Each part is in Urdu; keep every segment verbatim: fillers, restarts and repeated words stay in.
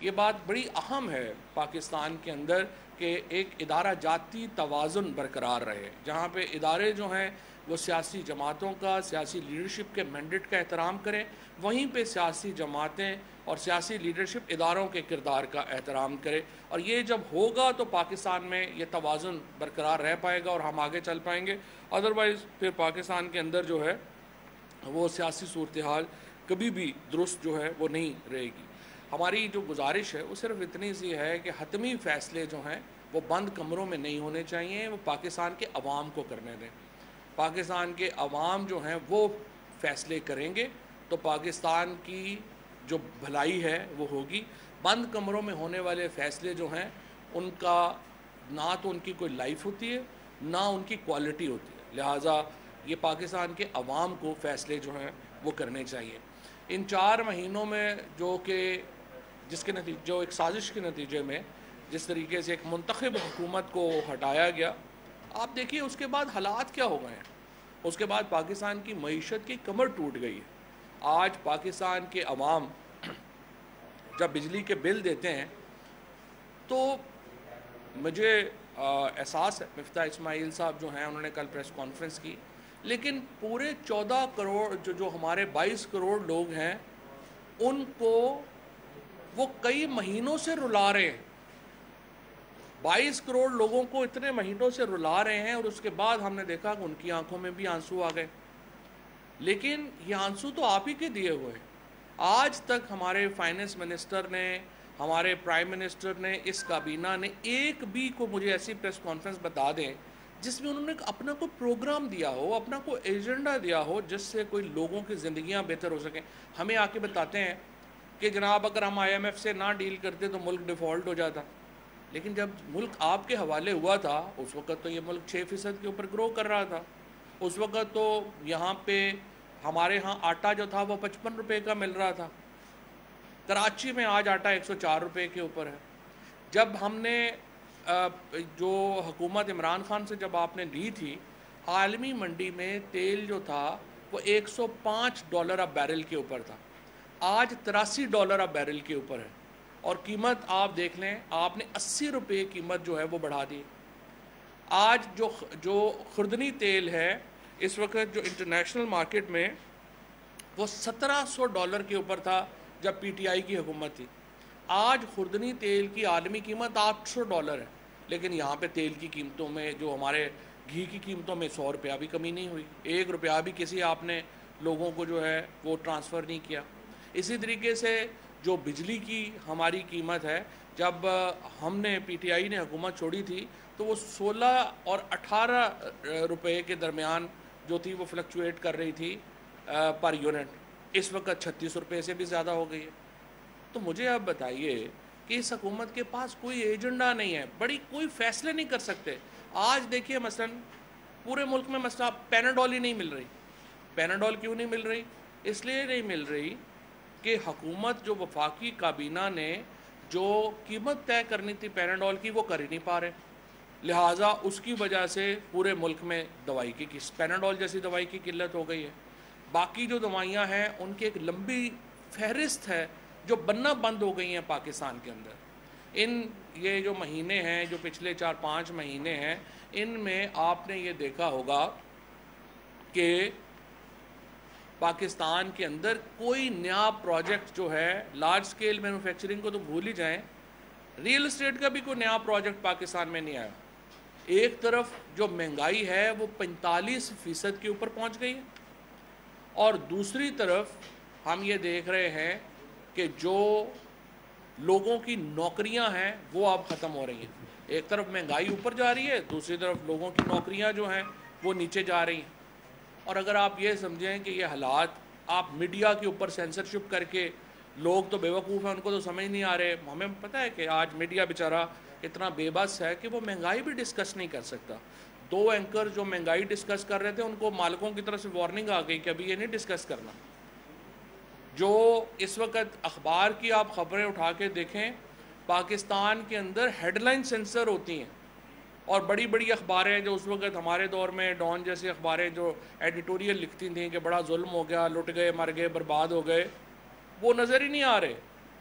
یہ بات بڑی اہم ہے پاکستان کے اندر کہ ایک ادارہ جاتی توازن برقرار رہے، جہاں پہ ادارے جو ہیں وہ سیاسی جماعتوں کا، سیاسی لیڈرشپ کے مینڈیٹ کا احترام کریں، وہیں پہ سیاسی جماعتیں اور سیاسی لیڈرشپ اداروں کے کردار کا احترام کرے، اور یہ جب ہوگا تو پاکستان میں یہ توازن برقرار رہ پائے گا اور ہم آگے چل پائیں گے۔ ادروائز پھر پاکستان کے اندر جو ہے وہ سیاسی صورتحال کبھی بھی درست جو ہے وہ نہیں رہے گی۔ ہماری جو گزارش ہے وہ صرف اتنی سی ہے کہ حتمی فیصلے جو ہیں وہ بند کمروں میں نہیں ہونے چاہیے، وہ پاکستان کے عوام کو کرنے دیں۔ پاکستان کے عوام جو ہیں وہ فیصلے کریں گے تو پاکستان کی جو بھلائی ہے وہ ہوگی۔ بند کمروں میں ہونے والے فیصلے جو ہیں ان کا نہ تو ان کی کوئی لائف ہوتی ہے نہ ان کی کوالٹی ہوتی ہے، لہٰذا یہ پاکستان کے عوام کو فیصلے جو ہیں وہ کرنے چاہیے۔ ان چار مہینوں میں جو کہ جس کے نتیجے جو ایک سازش کے نتیجے میں جس طریقے سے ایک منتخب حکومت کو ہٹایا گیا، آپ دیکھیے اس کے بعد حالات کیا ہو گئے ہیں۔ اس کے بعد پاکستان کی معیشت کی کمر ٹوٹ گئی ہے۔ آج پاکستان کے عوام جب بجلی کے بل دیتے ہیں تو مجھے احساس ہے، مفتاح اسماعیل صاحب جو ہیں انہوں نے کل پریس کانفرنس کی، لیکن پورے چودہ کروڑ جو جو ہمارے بائیس کروڑ لوگ ہیں ان کو وہ کئی مہینوں سے رلا رہے ہیں۔ بائیس کروڑ لوگوں کو اتنے مہینوں سے رلا رہے ہیں، اور اس کے بعد ہم نے دیکھا کہ ان کی آنکھوں میں بھی آنسو آ گئے، لیکن یہ آنسو تو آپ ہی کے دیے ہوئے ہیں۔ آج تک ہمارے فائننس منسٹر نے، ہمارے پرائم منسٹر نے، اس کابینہ نے ایک بھی کو مجھے ایسی پریس کانفرنس بتا دیں جس میں انہوں نے اپنا کوئی پروگرام دیا ہو، اپنا کوئی ایجنڈا دیا ہو جس سے کوئی لوگوں کی زندگیاں بہتر ہو سکیں۔ ہمیں آ کے بتاتے ہیں کہ جناب اگر ہم آئی ایم ایف سے نہ ڈیل کرتے تو ملک ڈیفالٹ ہو جاتا، لیکن جب ملک آپ کے حوالے ہوا تھا اس وقت تو یہ ملک چھ فیصد کے اوپر گرو کر رہا تھا۔ اس وقت تو یہاں پہ ہمارے ہاں آٹا جو تھا وہ پچپن روپے کا مل رہا تھا، کراچی میں آج آٹا ایک سو چار روپے کے اوپر ہے۔ جب ہم نے جو حکومت عمران خان سے جب آپ نے لی تھی، عالمی منڈی میں تیل جو تھا وہ ایک سو پانچ ڈالر اب بیرل کے اوپر تھا، آج تراسی ڈالر اب بیرل کے اوپر ہے، اور قیمت آپ دیکھ لیں آپ نے اسی روپے قیمت جو ہے وہ بڑھا دی۔ آج جو جو خوردنی تیل ہے اس وقت جو انٹرنیشنل مارکیٹ میں وہ سترہ سو ڈالر کے اوپر تھا جب پی ٹی آئی کی حکومت تھی، آج خوردنی تیل کی عالمی قیمت آٹھ سو ڈالر ہے، لیکن یہاں پہ تیل کی قیمتوں میں جو ہمارے گھی کی قیمتوں میں سو روپیہ بھی کمی نہیں ہوئی، ایک روپیہ بھی کسی آپ نے لوگوں کو جو ہے وہ ٹرانسفر نہیں کیا۔ اسی طریقے سے جو بجلی کی ہماری قیمت ہے، جب ہم نے پی ٹی آئی نے حکومت چھوڑی تھی تو وہ سولہ اور اٹھارہ روپے کے درمیان جو تھی وہ فلکچویٹ کر رہی تھی پر یونٹ، اس وقت چھتیس روپے سے بھی زیادہ ہو گئی ہے۔ تو مجھے آپ بتائیے کہ اس حکومت کے پاس کوئی ایجنڈا نہیں ہے، بڑی کوئی فیصلے نہیں کر سکتے۔ آج دیکھیے مثلا پورے ملک میں مسئلہ پیناڈول ہی نہیں مل رہی۔ پیناڈول کیوں نہیں مل رہی؟ اس لیے نہیں مل رہی کہ حکومت جو وفاقی کابینہ نے جو قیمت طے کرنی تھی پیناڈول کی وہ کر ہی نہیں پا رہے، لہٰذا اس کی وجہ سے پورے ملک میں دوائی کی پیناڈول جیسی دوائی کی قلت ہو گئی ہے۔ باقی جو دوائیاں ہیں ان کی ایک لمبی فہرست ہے جو بننا بند ہو گئی ہیں پاکستان کے اندر۔ ان یہ جو مہینے ہیں جو پچھلے چار پانچ مہینے ہیں ان میں آپ نے یہ دیکھا ہوگا کہ پاکستان کے اندر کوئی نیا پروجیکٹ جو ہے، لارج سکیل مینوفیکچرنگ کو تو بھول ہی جائیں، ریئل اسٹیٹ کا بھی کوئی نیا پروجیکٹ پاکستان میں نہیں آیا۔ ایک طرف جو مہنگائی ہے وہ پینتالیس فیصد کے اوپر پہنچ گئی ہے، اور دوسری طرف ہم یہ دیکھ رہے ہیں کہ جو لوگوں کی نوکریاں ہیں وہ اب ختم ہو رہی ہیں۔ ایک طرف مہنگائی اوپر جا رہی ہے، دوسری طرف لوگوں کی نوکریاں جو ہیں وہ نیچے جا رہی ہیں۔ اور اگر آپ یہ سمجھیں کہ یہ حالات آپ میڈیا کے اوپر سینسرشپ کر کے، لوگ تو بے وقوف ہیں ان کو تو سمجھ نہیں آ رہے، ہمیں پتہ ہے کہ آج میڈیا بیچارہ اتنا بے بس ہے کہ وہ مہنگائی بھی ڈسکس نہیں کر سکتا۔ دو اینکر جو مہنگائی ڈسکس کر رہے تھے ان کو مالکوں کی طرف سے وارننگ آ گئی کہ ابھی یہ نہیں ڈسکس کرنا۔ جو اس وقت اخبار کی آپ خبریں اٹھا کے دیکھیں، پاکستان کے اندر ہیڈ لائن سینسر ہوتی ہیں، اور بڑی بڑی اخباریں جو اس وقت ہمارے دور میں ڈان جیسی اخباریں جو ایڈیٹوریل لکھتی تھیں کہ بڑا ظلم ہو گیا، لٹ گئے، مر گئے، برباد ہو گئے، وہ نظر ہی نہیں آ رہے۔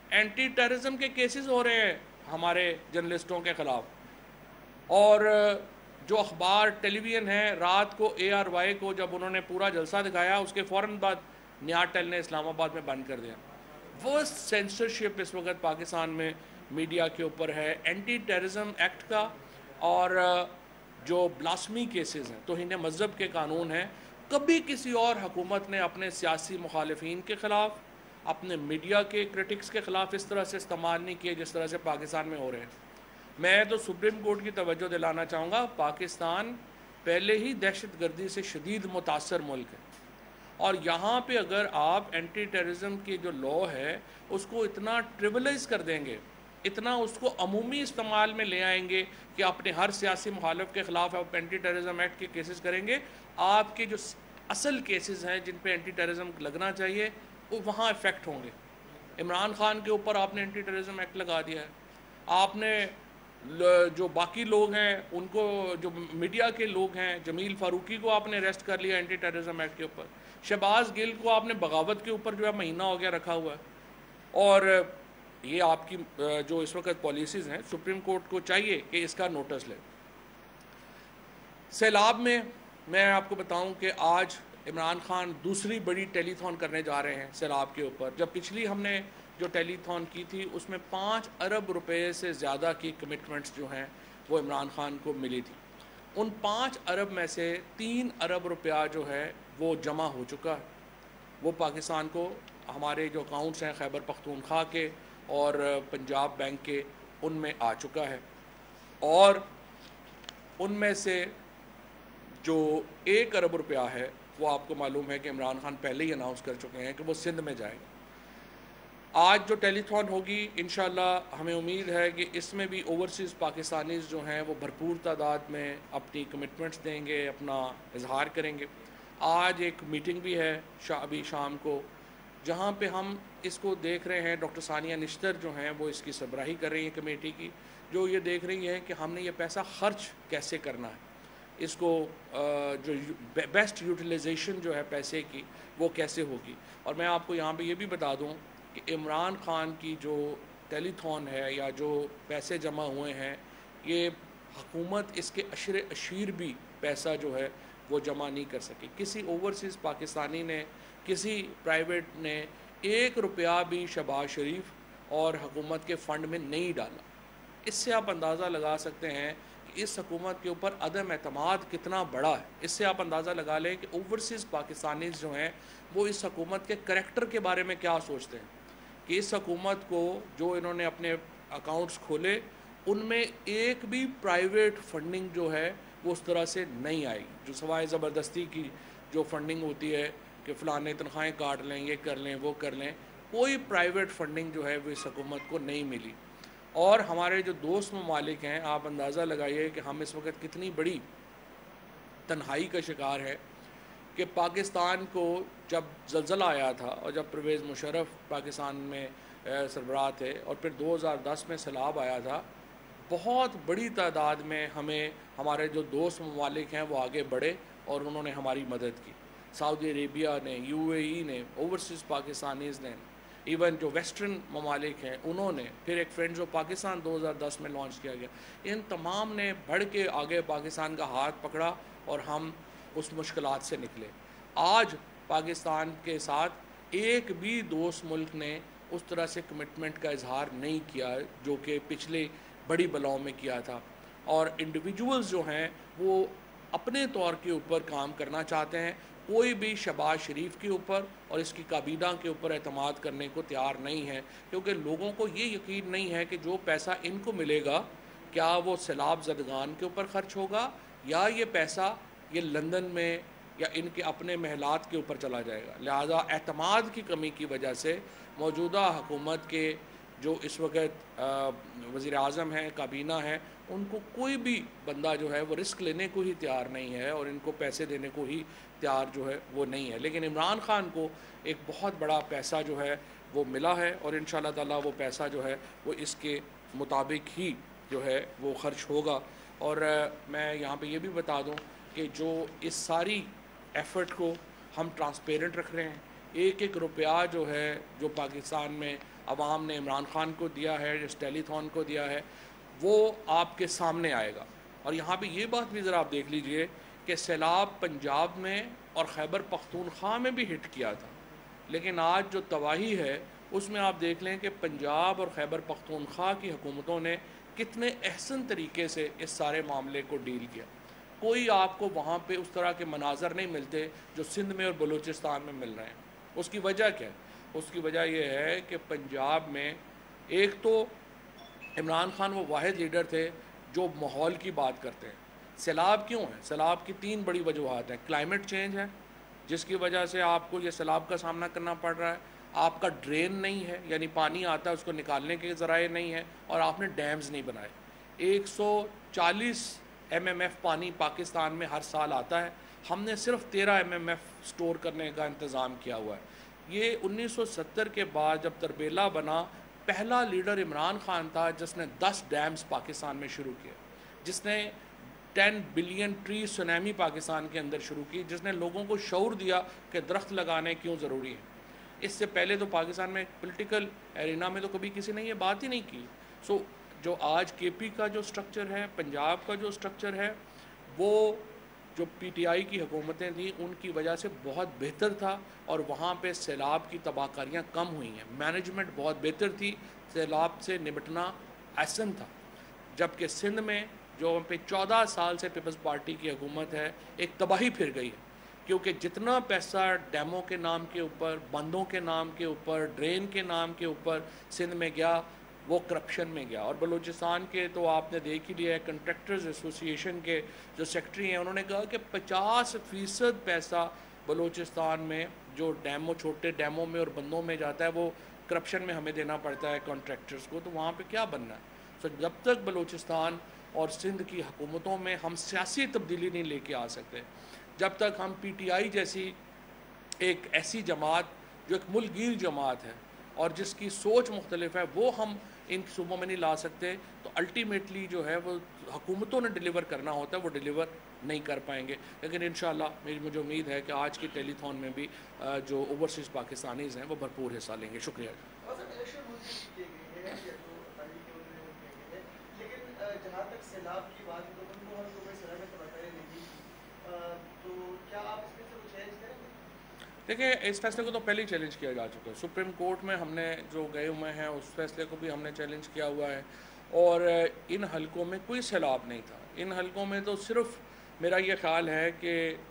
اینٹی ٹیررزم کے کیسز ہو رہے ہیں ہمارے جرنلسٹوں کے خلاف، اور جو اخبار ٹیلی ویژن ہیں، رات کو اے آر وائی کو جب انہوں نے پورا جلسہ دکھایا اس کے فوراً بعد نیاز ٹیل نے اسلام آباد میں بند کر دیا۔ وہ سینسرشپ اس وقت پاکستان میں میڈیا کے اوپر ہے، اینٹی ٹیررزم ایکٹ کا، اور جو بلاسمی کیسز ہیں، توہین مذہب کے قانون ہیں، کبھی کسی اور حکومت نے اپنے سیاسی مخالفین کے خلاف، اپنے میڈیا کے کرٹکس کے خلاف اس طرح سے استعمال نہیں کیے جس طرح سے پاکستان میں ہو رہے ہیں۔ میں تو سپریم کورٹ کی توجہ دلانا چاہوں گا، پاکستان پہلے ہی دہشت گردی سے شدید متاثر ملک ہے، اور یہاں پہ اگر آپ اینٹی ٹیررزم کی جو لا ہے اس کو اتنا ٹریولائز کر دیں گے، اتنا اس کو عمومی استعمال میں لے آئیں گے کہ اپنے ہر سیاسی مخالف کے خلاف آپ اینٹی ٹیررزم ایکٹ کے کیسز کریں گے، آپ کے جو اصل کیسز ہیں جن پہ اینٹی ٹیررزم لگنا چاہیے وہ وہاں افیکٹ ہوں گے۔ عمران خان کے اوپر آپ نے اینٹی ٹیررزم ایکٹ لگا دیا ہے، آپ نے جو باقی لوگ ہیں ان کو، جو میڈیا کے لوگ ہیں، جمیل فاروقی کو آپ نے اریسٹ کر لیا اینٹی ٹیررزم ایکٹ کے اوپر، شہباز گل کو آپ نے بغاوت کے اوپر جو ہے مہینہ ہو گیا رکھا ہوا ہے، اور یہ آپ کی جو اس وقت پالیسیز ہیں سپریم کورٹ کو چاہیے کہ اس کا نوٹس لے۔ سیلاب میں میں آپ کو بتاؤں کہ آج عمران خان دوسری بڑی ٹیلی تھون کرنے جا رہے ہیں سیلاب کے اوپر، جب پچھلی ہم نے جو ٹیلی تھون کی تھی اس میں پانچ ارب روپے سے زیادہ کی کمٹمنٹس جو ہیں وہ عمران خان کو ملی تھی، ان پانچ ارب میں سے تین ارب روپیہ جو ہے وہ جمع ہو چکا ہے، وہ پاکستان کو ہمارے جو اکاؤنٹس ہیں خیبر پختونخوا کے اور پنجاب بینک کے ان میں آ چکا ہے، اور ان میں سے جو ایک ارب روپیہ ہے وہ آپ کو معلوم ہے کہ عمران خان پہلے ہی اناؤنس کر چکے ہیں کہ وہ سندھ میں جائے گا۔ آج جو ٹیلی تھون ہوگی انشاءاللہ ہمیں امید ہے کہ اس میں بھی اوورسیز پاکستانیز جو ہیں وہ بھرپور تعداد میں اپنی کمٹمنٹس دیں گے، اپنا اظہار کریں گے۔ آج ایک میٹنگ بھی ہے ابھی شام کو جہاں پہ ہم اس کو دیکھ رہے ہیں، ڈاکٹر ثانیہ نشتر جو ہیں وہ اس کی سربراہی کر رہی ہیں کمیٹی کی، جو یہ دیکھ رہی ہیں کہ ہم نے یہ پیسہ خرچ کیسے کرنا ہے، اس کو جو بیسٹ یوٹیلائزیشن جو ہے پیسے کی وہ کیسے ہوگی۔ اور میں آپ کو یہاں پہ یہ بھی بتا دوں کہ عمران خان کی جو ٹیلی تھون ہے یا جو پیسے جمع ہوئے ہیں، یہ حکومت اس کے عشر اشیر بھی پیسہ جو ہے وہ جمع نہیں کر سکی، کسی اوورسیز پاکستانی نے، کسی پرائیویٹ نے ایک روپیہ بھی شہباز شریف اور حکومت کے فنڈ میں نہیں ڈالا۔ اس سے آپ اندازہ لگا سکتے ہیں کہ اس حکومت کے اوپر عدم اعتماد کتنا بڑا ہے۔ اس سے آپ اندازہ لگا لیں کہ اوورسیز پاکستانیز جو ہیں وہ اس حکومت کے کریکٹر کے بارے میں کیا سوچتے ہیں، کہ اس حکومت کو جو انہوں نے اپنے اکاؤنٹس کھولے ان میں ایک بھی پرائیویٹ فنڈنگ جو ہے وہ اس طرح سے نہیں آئی، جو سوائے زبردستی کی جو فنڈنگ ہوتی ہے کہ فلانے تنخواہیں کاٹ لیں، یہ کر لیں، وہ کر لیں، کوئی پرائیویٹ فنڈنگ جو ہے وہ اس حکومت کو نہیں ملی۔ اور ہمارے جو دوست ممالک ہیں، آپ اندازہ لگائیے کہ ہم اس وقت کتنی بڑی تنہائی کا شکار ہے کہ پاکستان کو جب زلزلہ آیا تھا اور جب پرویز مشرف پاکستان میں سربراہ تھے اور پھر دو ہزار دس میں سیلاب آیا تھا، بہت بڑی تعداد میں ہمیں ہمارے جو دوست ممالک ہیں وہ آگے بڑھے اور انہوں نے ہماری مدد کی۔ سعودی عربیہ نے، یو اے ای نے، اوورسیز پاکستانیز نے، ایون جو ویسٹرن ممالک ہیں انہوں نے، پھر ایک فرینڈز آف پاکستان دو ہزار دس میں لانچ کیا گیا، ان تمام نے بڑھ کے آگے پاکستان کا ہاتھ پکڑا اور ہم اس مشکلات سے نکلے۔ آج پاکستان کے ساتھ ایک بھی دوست ملک نے اس طرح سے کمٹمنٹ کا اظہار نہیں کیا جو کہ پچھلے بڑی بلاؤں میں کیا تھا، اور انڈیویجولز جو ہیں وہ اپنے طور کے اوپر کام کرنا چاہتے ہیں، کوئی بھی شہباز شریف کے اوپر اور اس کی کابینہ کے اوپر اعتماد کرنے کو تیار نہیں ہے، کیونکہ لوگوں کو یہ یقین نہیں ہے کہ جو پیسہ ان کو ملے گا کیا وہ سیلاب زدگان کے اوپر خرچ ہوگا یا یہ پیسہ یہ لندن میں یا ان کے اپنے محلات کے اوپر چلا جائے گا۔ لہذا اعتماد کی کمی کی وجہ سے موجودہ حکومت کے جو اس وقت وزیر اعظم ہیں، کابینہ ہیں، ان کو کوئی بھی بندہ جو ہے وہ رسک لینے کو ہی تیار نہیں ہے اور ان کو پیسے دینے کو ہی تیار جو ہے وہ نہیں ہے۔ لیکن عمران خان کو ایک بہت بڑا پیسہ جو ہے وہ ملا ہے اور انشاءاللہ تعالیٰ وہ پیسہ جو ہے وہ اس کے مطابق ہی جو ہے وہ خرچ ہوگا۔ اور میں یہاں پہ یہ بھی بتا دوں کہ جو اس ساری ایفرٹ کو ہم ٹرانسپیرنٹ رکھ رہے ہیں، ایک ایک روپیہ جو ہے جو پاکستان میں عوام نے عمران خان کو دیا ہے، جس ٹیلی تھون کو دیا ہے، وہ آپ کے سامنے آئے گا۔ اور یہاں پہ یہ بات بھی ذرا آپ دیکھ لیجئے کہ سیلاب پنجاب میں اور خیبر پختونخوا میں بھی ہٹ کیا تھا، لیکن آج جو تباہی ہے اس میں آپ دیکھ لیں کہ پنجاب اور خیبر پختونخوا کی حکومتوں نے کتنے احسن طریقے سے اس سارے معاملے کو ڈیل کیا۔ کوئی آپ کو وہاں پہ اس طرح کے مناظر نہیں ملتے جو سندھ میں اور بلوچستان میں مل رہے ہیں۔ اس کی وجہ کیا ہے؟ اس کی وجہ یہ ہے کہ پنجاب میں ایک تو عمران خان وہ واحد لیڈر تھے جو ماحول کی بات کرتے ہیں۔ سیلاب کیوں ہے؟ سیلاب کی تین بڑی وجوہات ہیں۔ کلائمیٹ چینج ہے جس کی وجہ سے آپ کو یہ سیلاب کا سامنا کرنا پڑ رہا ہے، آپ کا ڈرین نہیں ہے، یعنی پانی آتا ہے اس کو نکالنے کے ذرائع نہیں ہے، اور آپ نے ڈیمز نہیں بنائے۔ ایک سو چالیس ایم ایم ایف پانی پاکستان میں ہر سال آتا ہے، ہم نے صرف تیرہ ایم ایم ایف سٹور کرنے کا انتظام کیا ہوا ہے۔ یہ انیس سو ستر کے بعد جب تربیلا بنا، پہلا لیڈر عمران خان تھا جس نے دس ڈیمز پاکستان میں شروع کیے، جس نے ten billion tree tsunami Pakistan کے اندر شروع کی، جس نے لوگوں کو شعور دیا کہ درخت لگانے کیوں ضروری ہے۔ اس سے پہلے تو پاکستان میں پولیٹیکل ایرینا میں تو کبھی کسی نے یہ بات ہی نہیں کی۔ سو جو آج کے پی کا جو سٹرکچر ہے، پنجاب کا جو سٹرکچر ہے، وہ جو پی ٹی آئی کی حکومتیں تھیں ان کی وجہ سے بہت بہتر تھا، اور وہاں پہ سیلاب کی تباہ کاریاں کم ہوئی ہیں، مینجمنٹ بہت بہتر تھی، سیلاب سے نمٹنا آسان تھا۔ جبکہ سندھ میں جو پہ چودہ سال سے پیپلز پارٹی کی حکومت ہے، ایک تباہی پھر گئی ہے، کیونکہ جتنا پیسہ ڈیموں کے نام کے اوپر، بندوں کے نام کے اوپر، ڈرین کے نام کے اوپر سندھ میں گیا، وہ کرپشن میں گیا۔ اور بلوچستان کے تو آپ نے دیکھ ہی لیا ہے، کنٹریکٹرز ایسوسی ایشن کے جو سیکٹری ہیں انہوں نے کہا کہ پچاس فیصد پیسہ بلوچستان میں جو ڈیموں، چھوٹے ڈیموں میں اور بندوں میں جاتا ہے، وہ کرپشن میں ہمیں دینا پڑتا ہے کانٹریکٹرز کو، تو وہاں پہ کیا بننا ہے؟ سو جب تک بلوچستان اور سندھ کی حکومتوں میں ہم سیاسی تبدیلی نہیں لے کے آ سکتے، جب تک ہم پی ٹی آئی جیسی ایک ایسی جماعت جو ایک ملک گیر جماعت ہے اور جس کی سوچ مختلف ہے وہ ہم ان صوبوں میں نہیں لا سکتے، تو الٹیمیٹلی جو ہے وہ حکومتوں نے ڈیلیور کرنا ہوتا ہے وہ ڈیلیور نہیں کر پائیں گے۔ لیکن انشاءاللہ میری مجھے امید ہے کہ آج کی ٹیلی تھون میں بھی جو اوورسیز پاکستانیز ہیں وہ بھرپور حصہ لیں گے۔ شکریہ۔ جہاں تک سیلاب کی بات ہے تو ان کو ہر صوبے سے رحمت بتائے نہیں، تو کیا آپ اس میں سے وہ چینج کریں گے؟ دیکھیں، اس فیصلے کو تو پہلے ہی چیلنج کیا جا چکا ہے، سپریم کورٹ میں ہم نے جو گئے ہوئے ہیں اس فیصلے کو بھی ہم نے چیلنج کیا ہوا ہے، اور ان حلقوں میں کوئی سیلاب نہیں تھا۔ ان حلقوں میں تو صرف میرا یہ خیال ہے کہ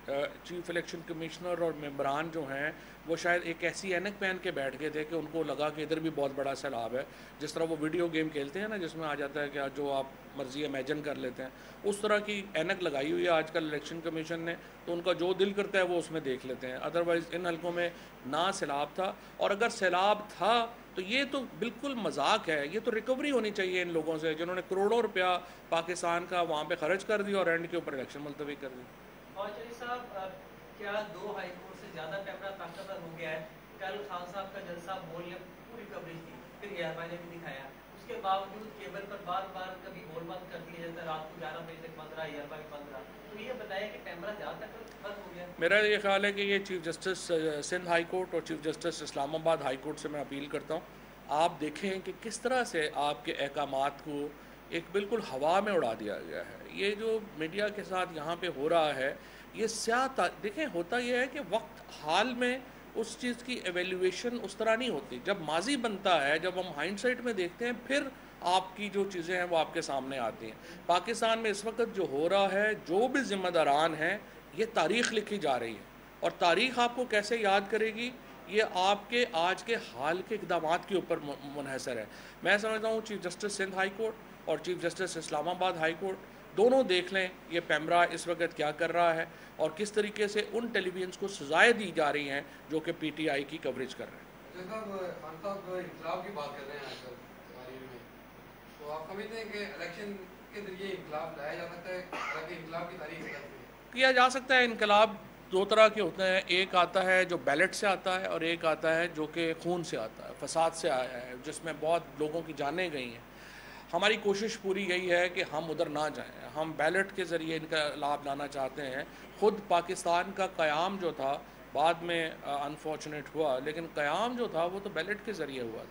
چیف الیکشن کمشنر اور ممبران جو ہیں وہ شاید ایک ایسی اینک پہن کے بیٹھ گئے تھے کہ ان کو لگا کہ ادھر بھی بہت بڑا سیلاب ہے، جس طرح وہ ویڈیو گیم کھیلتے ہیں نا جس میں آ جاتا ہے کہ جو آپ مرضی امیجن کر لیتے ہیں، اس طرح کی اینک لگائی ہوئی ہے آج کل الیکشن کمیشن نے، تو ان کا جو دل کرتا ہے وہ اس میں دیکھ لیتے ہیں۔ ادروائز ان حلقوں میں نہ سیلاب تھا، اور اگر سیلاب تھا تو یہ تو بالکل مذاق ہے، یہ تو ریکوری ہونی چاہیے ان لوگوں سے جنہوں نے کروڑوں روپیہ پاکستان کا وہاں پہ خرچ کر دیا اور اینڈ کے اوپر الیکشن ملتوی کر دی۔ اور چلی صاحب، کیا دو ہائی کورٹ سے زیادہ پیپرا طاقتور ہو گیا ہے؟ کل خان صاحب کا جلسہ بول نے پوری کوریج دی، پھر یہ نے بھی دکھایا، اس کے باوجود کیبل پر بار بار کبھی بول بند کر دیا جاتا ہے، رات کو گیارہ بجے تک بند رہا، ایئر بھی بند رہا، تو یہ بتایا کہ پیمرا زیادہ تک بند ہو گیا۔ میرا یہ خیال ہے کہ یہ chief justice Sindh high court اور chief justice Islamabad high court سے میں اپیل کرتا ہوں، آپ دیکھیں کہ کس طرح سے آپ کے احکامات کو ایک بالکل ہوا میں اڑا دیا گیا ہے۔ یہ جو میڈیا کے ساتھ یہاں پہ ہو رہا ہے، یہ سیاہ دیکھیں، ہوتا یہ ہے کہ وقت حال میں اس چیز کی ایویلیویشن اس طرح نہیں ہوتی، جب ماضی بنتا ہے، جب ہم ہائنڈ سائٹ میں دیکھتے ہیں، پھر آپ کی جو چیزیں ہیں وہ آپ کے سامنے آتی ہیں۔ پاکستان میں اس وقت جو ہو رہا ہے، جو بھی ذمہ داران ہیں، یہ تاریخ لکھی جا رہی ہے، اور تاریخ آپ کو کیسے یاد کرے گی، یہ آپ کے آج کے حال کے اقدامات کے اوپر منحصر ہے۔ میں سمجھتا ہوں chief justice Sindh high court اور chief justice Islamabad high court دونوں دیکھ لیں یہ پیمرا اس وقت کیا کر رہا ہے، اور کس طریقے سے ان ٹیلی ویژنس کو سزائیں دی جا رہی ہیں جو کہ پی ٹی آئی کی کوریج کر رہے ہیں۔ خان صاحب انقلاب کی بات کر رہے ہیں آج کل تاریخ میں، تو آپ سمجھتے ہیں کہ الیکشن کے ذریعے انقلاب لایا جا سکتا ہے؟ حالانکہ انقلاب کی تاریخ کیا جا سکتا ہے۔ انقلاب دو طرح کے ہوتے ہیں، ایک آتا ہے جو بیلٹ سے آتا ہے، اور ایک آتا ہے جو کہ خون سے آتا ہے، فساد سے آیا ہے، جس میں بہت لوگوں کی جانیں گئی ہیں۔ ہماری کوشش پوری یہی ہے کہ ہم ادھر نہ جائیں، ہم بیلٹ کے ذریعے انقلاب لانا چاہتے ہیں۔ خود پاکستان کا قیام جو تھا بعد میں انفارچونیٹ ہوا، لیکن قیام جو تھا وہ تو بیلٹ کے ذریعے ہوا تھا۔ تو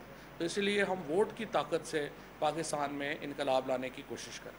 تو اس لیے ہم ووٹ کی طاقت سے پاکستان میں انقلاب لانے کی کوشش کریں.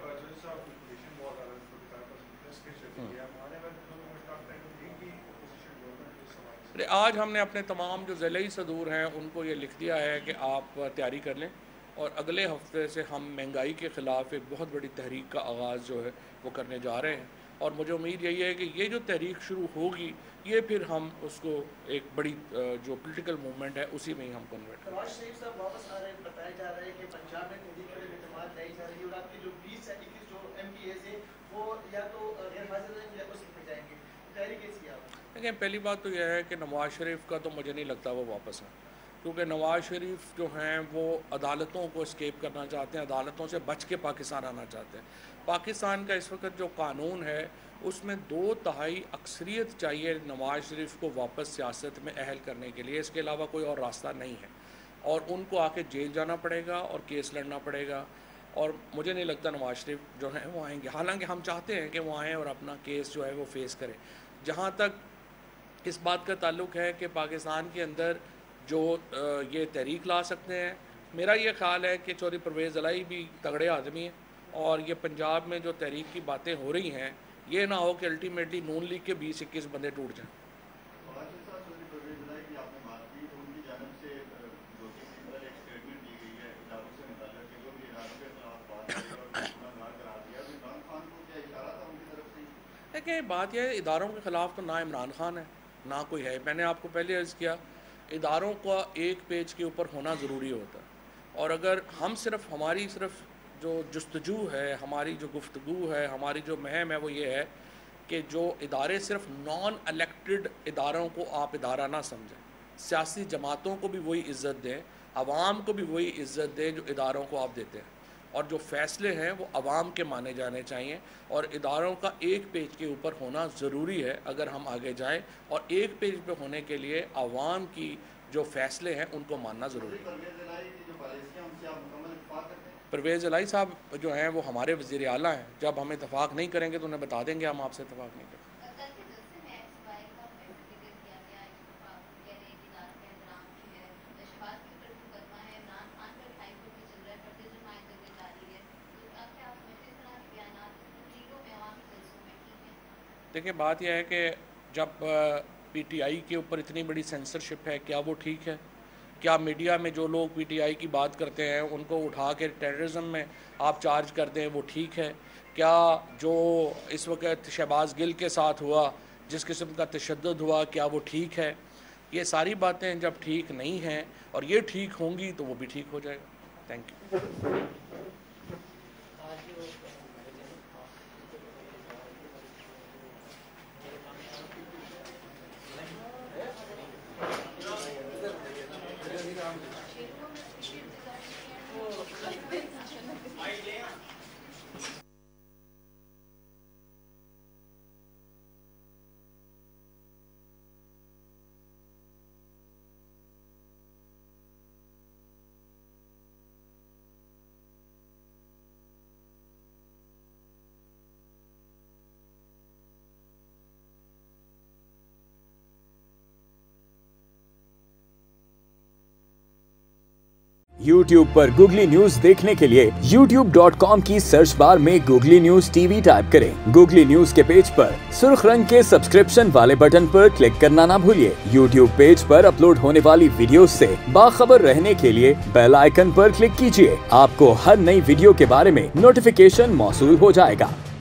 آج ہم نے اپنے تمام جو ضلعی صدور ہیں ان کو یہ لکھ دیا ہے کہ آپ تیاری کر لیں، اور اگلے ہفتے سے ہم مہنگائی کے خلاف ایک بہت بڑی تحریک کا آغاز جو ہے وہ کرنے جا رہے ہیں، اور مجھے امید یہی ہے کہ یہ جو تحریک شروع ہوگی یہ پھر ہم اس کو ایک بڑی جو پولیٹیکل موومنٹ ہے اسی میں ہی ہم کنورٹ کریں. نواز شریف صاحب واپس آ رہے ہیں، بتایا جا رہا ہے کہ پنجاب میں تحریک پر اعتماد لائی جا رہی ہے، اور آپ کے جو بیس سے اکیس جو ایم پی ایز ہیں وہ یا تو غیر حاضر ہیں یا اس میں جائیں گے، تیاری کیسی ہے آپ؟ دیکھیں، پہلی بات تو یہ ہے کہ نواز شریف کا تو مجھے نہیں لگتا وہ واپس ہیں، کیونکہ نواز شریف جو ہیں وہ عدالتوں کو اسکیپ کرنا چاہتے ہیں، عدالتوں سے بچ کے پاکستان آنا چاہتے ہیں. پاکستان کا اس وقت جو قانون ہے اس میں دو تہائی اکثریت چاہیے نواز شریف کو واپس سیاست میں اہل کرنے کے لیے، اس کے علاوہ کوئی اور راستہ نہیں ہے، اور ان کو آ کے جیل جانا پڑے گا اور کیس لڑنا پڑے گا، اور مجھے نہیں لگتا نواز شریف جو ہیں وہ آئیں گے، حالانکہ ہم چاہتے ہیں کہ وہ آئیں اور اپنا کیس جو ہے وہ فیس کریں. جہاں تک اس بات کا تعلق ہے کہ پاکستان کے اندر جو یہ تحریک لا سکتے ہیں، میرا یہ خیال ہے کہ چودھری پرویز الہی بھی تگڑے آدمی ہیں، اور یہ پنجاب میں جو تحریک کی باتیں ہو رہی ہیں یہ نہ ہو کہ الٹیمیٹلی نون لیگ کے بیس اکیس بندے ٹوٹ جائیں. دیکھیں، بات یہ ہے اداروں کے خلاف تو نہ عمران خان ہے نہ کوئی ہے. میں نے آپ کو پہلے عرض کیا، اداروں کا ایک پیج کے اوپر ہونا ضروری ہوتا ہے، اور اگر ہم صرف ہماری صرف جو جستجو ہے، ہماری جو گفتگو ہے، ہماری جو مہم ہے وہ یہ ہے کہ جو ادارے صرف نان الیکٹڈ اداروں کو آپ ادارہ نہ سمجھیں، سیاسی جماعتوں کو بھی وہی عزت دیں، عوام کو بھی وہی عزت دیں جو اداروں کو آپ دیتے ہیں، اور جو فیصلے ہیں وہ عوام کے مانے جانے چاہیے، اور اداروں کا ایک پیج کے اوپر ہونا ضروری ہے اگر ہم آگے جائیں، اور ایک پیج پہ ہونے کے لیے عوام کی جو فیصلے ہیں ان کو ماننا ضروری ہے. پرویز الہی صاحب جو ہیں وہ ہمارے وزیر اعلیٰ ہیں، جب ہم اتفاق نہیں کریں گے تو انہیں بتا دیں گے ہم آپ سے اتفاق نہیں کریں. دیکھیں، بات یہ ہے کہ جب پی ٹی آئی کے اوپر اتنی بڑی سینسرشپ ہے، کیا وہ ٹھیک ہے؟ کیا میڈیا میں جو لوگ پی ٹی آئی کی بات کرتے ہیں ان کو اٹھا کے ٹیررزم میں آپ چارج کر دیں، وہ ٹھیک ہے؟ کیا جو اس وقت شہباز گل کے ساتھ ہوا، جس قسم کا تشدد ہوا، کیا وہ ٹھیک ہے؟ یہ ساری باتیں جب ٹھیک نہیں ہیں اور یہ ٹھیک ہوں گی تو وہ بھی ٹھیک ہو جائے گا. Thank you. یوٹیوب پر گوگلی نیوز دیکھنے کے لیے یوٹیوب ڈاٹ کام کی سرچ بار میں گوگلی نیوز ٹی وی ٹائپ کریں. گوگلی نیوز کے پیج پر سرخ رنگ کے سبسکرپشن والے بٹن پر کلک کرنا نہ بھولیے. یوٹیوب پیج پر اپلوڈ ہونے والی ویڈیوز سے باخبر رہنے کے لیے بیل آئیکن پر کلک کیجیے. آپ کو ہر نئی ویڈیو کے بارے میں نوٹیفیکیشن موصول ہو جائے گا.